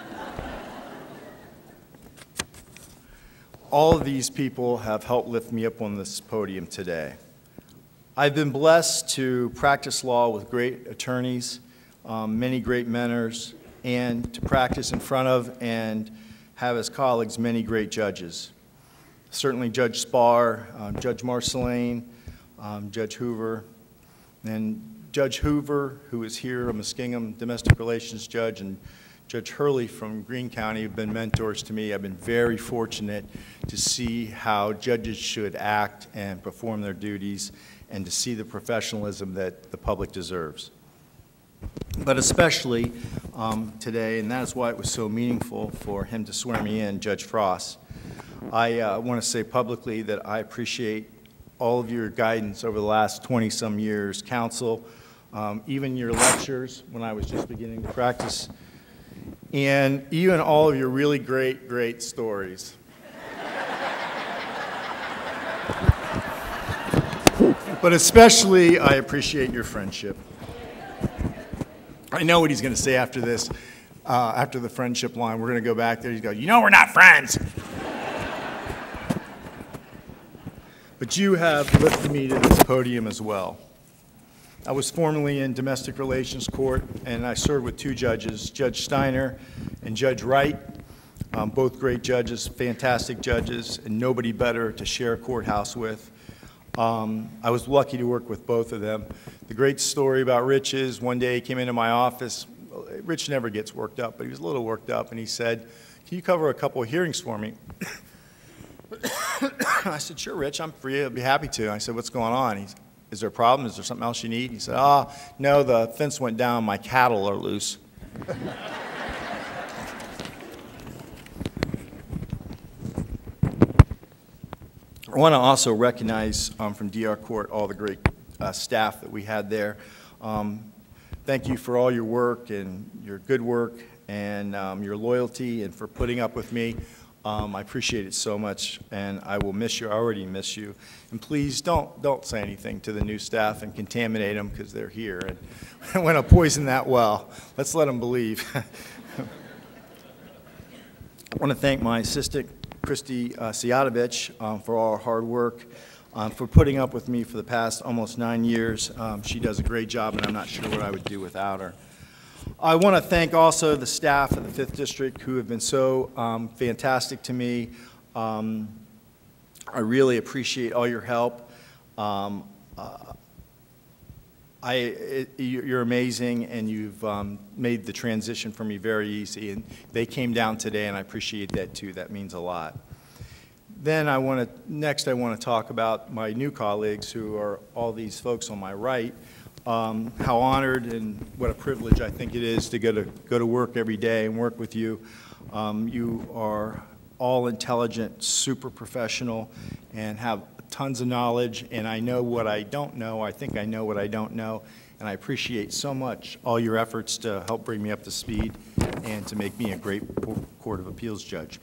All of these people have helped lift me up on this podium today. I've been blessed to practice law with great attorneys, um, many great mentors, and to practice in front of and have as colleagues many great judges. Certainly Judge Spar, um, Judge Marceline, um, Judge Hoover, and Judge Hoover, who is here, a Muskingum domestic relations judge, and Judge Hurley from Greene County have been mentors to me. I've been very fortunate to see how judges should act and perform their duties and to see the professionalism that the public deserves. But especially um, today, and that is why it was so meaningful for him to swear me in, Judge Frost. I uh, want to say publicly that I appreciate all of your guidance over the last twenty some years, counsel, um, even your lectures when I was just beginning to practice, and even all of your really great, great stories. But especially, I appreciate your friendship. I know what he's going to say after this, uh, after the friendship line. We're going to go back there. He's going, "You know we're not friends." But you have lifted me to this podium as well. I was formerly in domestic relations court, and I served with two judges, Judge Steiner and Judge Wright, um, both great judges, fantastic judges, and nobody better to share a courthouse with. Um, I was lucky to work with both of them. The great story about Rich is one day he came into my office. Rich never gets worked up, but he was a little worked up, and he said, "Can you cover a couple of hearings for me?" I said, "Sure, Rich, I'm free. I'd be happy to." I said, "What's going on?" He said, "Is there a problem? Is there something else you need?" He said, "Ah, oh, no, the fence went down. My cattle are loose." I want to also recognize um, from D R Court all the great uh, staff that we had there. Um, thank you for all your work and your good work and um, your loyalty and for putting up with me. Um, I appreciate it so much, and I will miss you. I already miss you. And please don't don't say anything to the new staff and contaminate them because they're here. And I want to poison that well. Let's let them believe. I want to thank my assistant, Christy uh, Siatovich, um, for all her hard work, um, for putting up with me for the past almost nine years. Um, she does a great job, and I'm not sure what I would do without her. I want to thank also the staff of the fifth District who have been so um, fantastic to me. Um, I really appreciate all your help. Um, uh, I, it, you're amazing, and you've um, made the transition for me very easy. And they came down today, and I appreciate that too. That means a lot. Then I want to, next I want to talk about my new colleagues who are all these folks on my right. Um, how honored and what a privilege I think it is to go to go to work every day and work with you. Um, you are all intelligent, super professional, and have tons of knowledge. And I know what I don't know. I think I know what I don't know. And I appreciate so much all your efforts to help bring me up to speed and to make me a great Court of Appeals judge.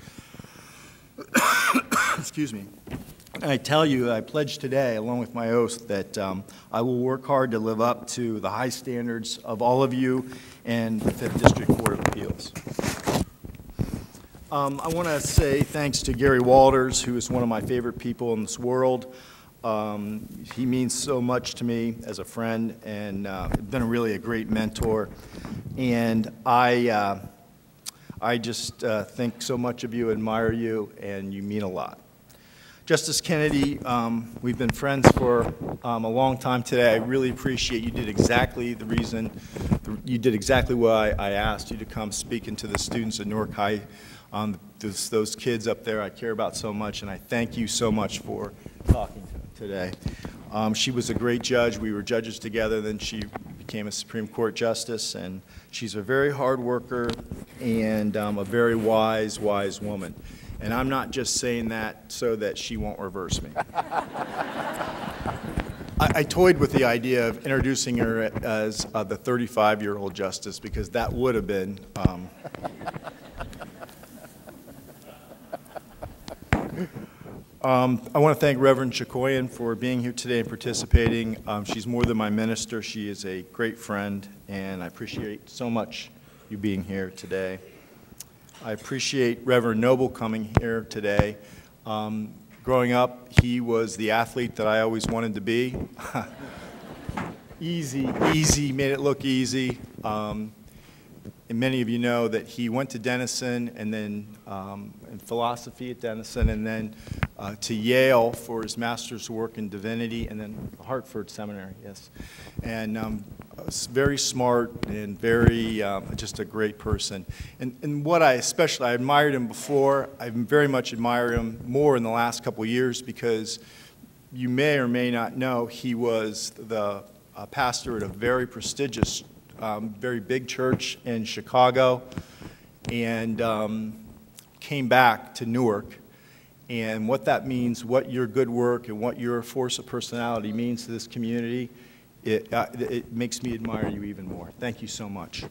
Excuse me. I tell you, I pledge today, along with my oath, that um, I will work hard to live up to the high standards of all of you and the fifth District Court of Appeals. Um, I want to say thanks to Gary Walters, who is one of my favorite people in this world. Um, he means so much to me as a friend and uh, been a really a great mentor. And I, uh, I just uh, think so much of you, admire you, and you mean a lot. Justice Kennedy, um, we've been friends for um, a long time today. I really appreciate you did exactly the reason, you did exactly what I, I asked you to come speak into the students at Newark High, um, those, those kids up there I care about so much, and I thank you so much for talking to them today. Um, she was a great judge. We were judges together, then she became a Supreme Court justice, and she's a very hard worker and um, a very wise, wise woman. And I'm not just saying that so that she won't reverse me. I, I toyed with the idea of introducing her as uh, the thirty-five-year-old justice because that would have been um, um, I want to thank Reverend Chikoyan for being here today and participating. Um, she's more than my minister. She is a great friend, and I appreciate so much you being here today. I appreciate Reverend Noble coming here today. Um, growing up, he was the athlete that I always wanted to be. Easy, easy, made it look easy. Um, and many of you know that he went to Denison and then um, in philosophy at Denison and then uh, to Yale for his master's work in divinity and then Hartford Seminary, yes. And um, very smart and very, um, just a great person. And, and what I especially, I admired him before, I very much admire him more in the last couple of years because you may or may not know he was the uh, pastor at a very prestigious, um, very big church in Chicago and um, came back to Newark. And what that means, what your good work and what your force of personality means to this community, It, uh, it makes me admire you even more. Thank you so much.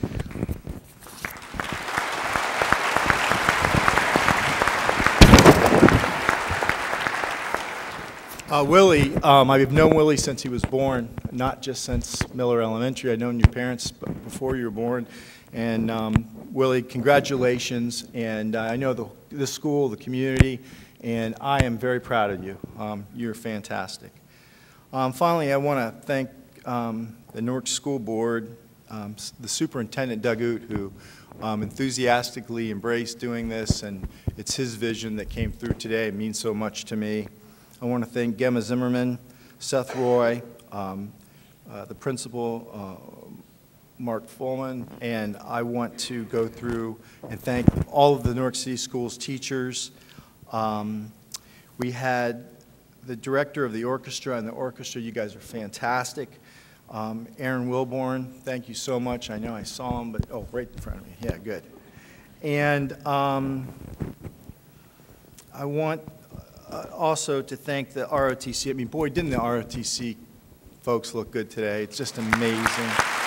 Uh, Willie, um, I've known Willie since he was born, not just since Miller Elementary. I've known your parents before you were born. And um, Willie, congratulations. And uh, I know the, the school, the community, and I am very proud of you. Um, you're fantastic. Um, finally, I want to thank um, the Newark School Board, um, the Superintendent Doug Oot, who um, enthusiastically embraced doing this, and it's his vision that came through today. It means so much to me. I want to thank Gemma Zimmerman, Seth Roy, um, uh, the principal, uh, Mark Fullman, and I want to go through and thank all of the Newark City Schools teachers. Um, we had the director of the orchestra and the orchestra. You guys are fantastic. Um, Aaron Wilborn, thank you so much. I know I saw him, but, oh, right in front of me. Yeah, good. And um, I want uh, also to thank the R O T C. I mean, boy, didn't the R O T C folks look good today. It's just amazing.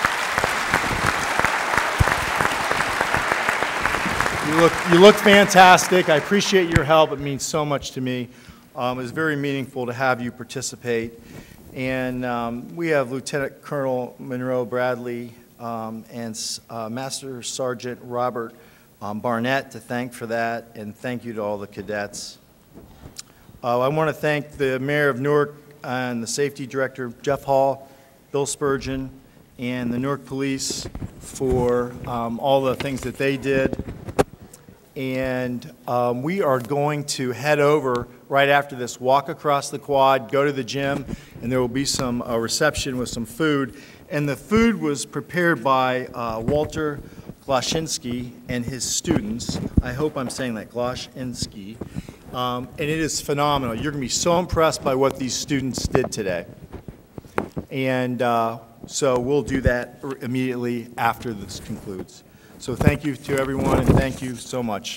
You look, you look fantastic. I appreciate your help. It means so much to me. Um, it's very meaningful to have you participate. And um, we have Lieutenant Colonel Monroe Bradley um, and uh, Master Sergeant Robert um, Barnett to thank for that, and thank you to all the cadets. Uh, I want to thank the Mayor of Newark and the Safety Director, Jeff Hall, Bill Spurgeon, and the Newark Police for um, all the things that they did. And um, we are going to head over right after this, walk across the quad, go to the gym, and there will be some uh, reception with some food. And the food was prepared by uh, Walter Gloshinsky and his students. I hope I'm saying that, Gloshinsky. Um, and it is phenomenal. You're going to be so impressed by what these students did today. And uh, so we'll do that immediately after this concludes. So thank you to everyone, and thank you so much.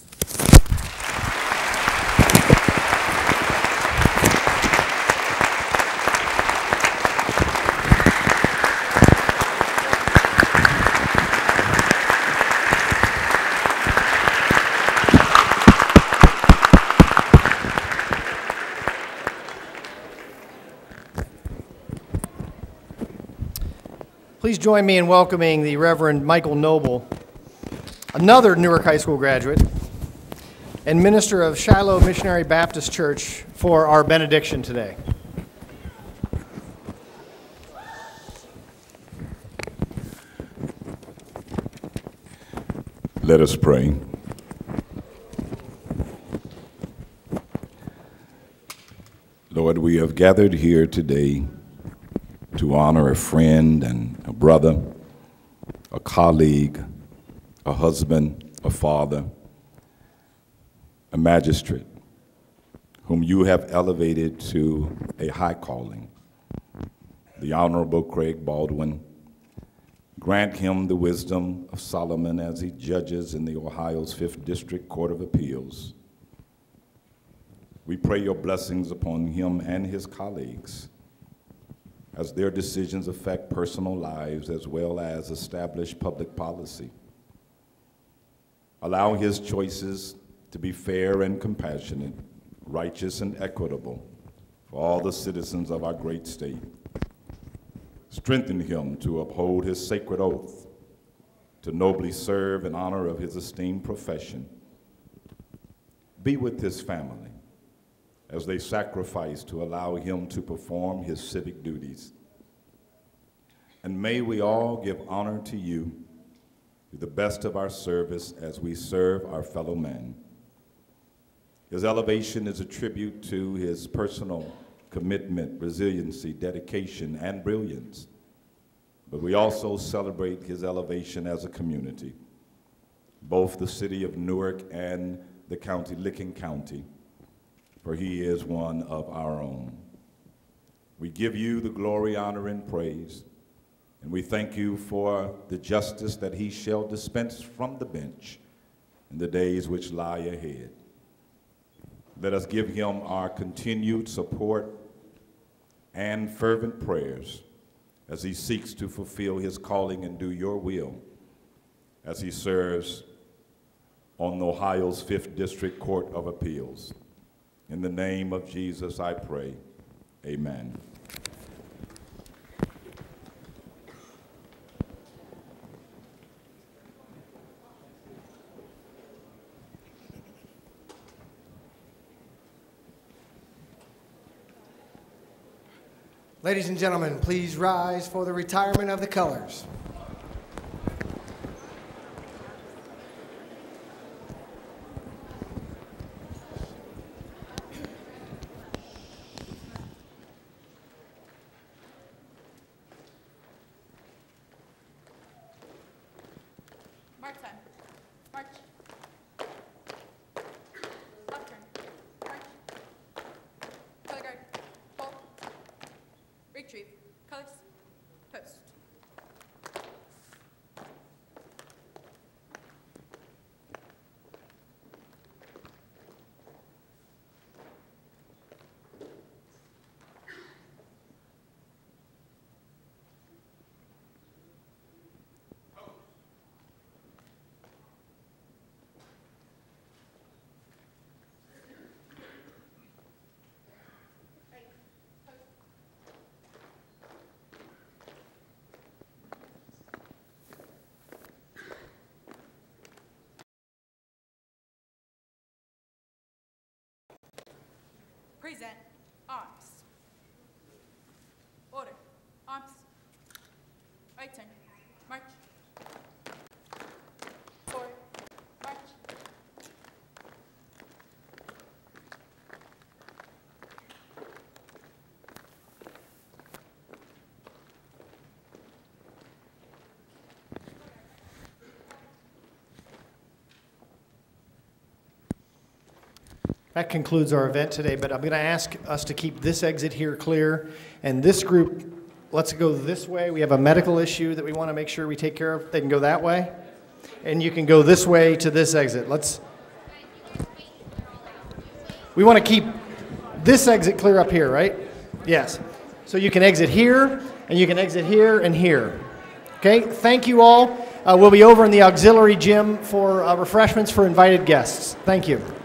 Please join me in welcoming the Reverend Michael Noble, another Newark High School graduate and minister of Shiloh Missionary Baptist Church, for our benediction today. Let us pray. Lord, we have gathered here today to honor a friend and a brother, a colleague, a husband, a father, a magistrate, whom you have elevated to a high calling, the Honorable Craig Baldwin. Grant him the wisdom of Solomon as he judges in the Ohio's fifth District Court of Appeals. We pray your blessings upon him and his colleagues as their decisions affect personal lives as well as establish public policy. Allow his choices to be fair and compassionate, righteous and equitable for all the citizens of our great state. Strengthen him to uphold his sacred oath, to nobly serve in honor of his esteemed profession. Be with his family as they sacrifice to allow him to perform his civic duties. And may we all give honor to you to the best of our service as we serve our fellow men. His elevation is a tribute to his personal commitment, resiliency, dedication, and brilliance. But we also celebrate his elevation as a community, both the city of Newark and the county, Licking County, for he is one of our own. We give you the glory, honor, and praise, and we thank you for the justice that he shall dispense from the bench in the days which lie ahead. Let us give him our continued support and fervent prayers as he seeks to fulfill his calling and do your will as he serves on Ohio's fifth District Court of Appeals. In the name of Jesus, I pray, amen. Ladies and gentlemen, please rise for the retirement of the colors. March time. March. Left turn. March. Color guard. Hold. Retreat. Colors. Post. Present. Arms. Order. Arms. Right turn. March. Forward. March. That concludes our event today, but I'm going to ask us to keep this exit here clear, and this group, let's go this way. We have a medical issue that we want to make sure we take care of. They can go that way, and you can go this way to this exit. Let's. We want to keep this exit clear up here, right? Yes. So you can exit here, and you can exit here and here. Okay, thank you all. Uh, we'll be over in the auxiliary gym for uh, refreshments for invited guests. Thank you.